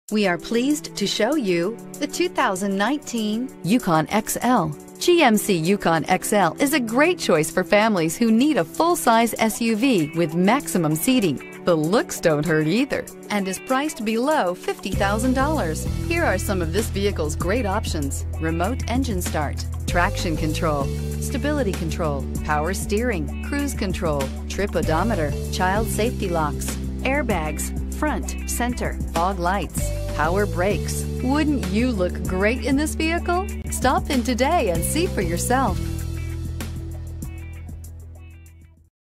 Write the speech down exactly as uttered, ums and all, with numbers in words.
We are pleased to show you the two thousand nineteen Yukon X L. G M C Yukon X L is a great choice for families who need a full-size S U V with maximum seating. The looks don't hurt either and is priced below fifty thousand dollars. Here are some of this vehicle's great options: remote engine start, traction control, stability control, power steering, cruise control, trip odometer, child safety locks, airbags, front, center, fog lights, power brakes. Wouldn't you look great in this vehicle? Stop in today and see for yourself.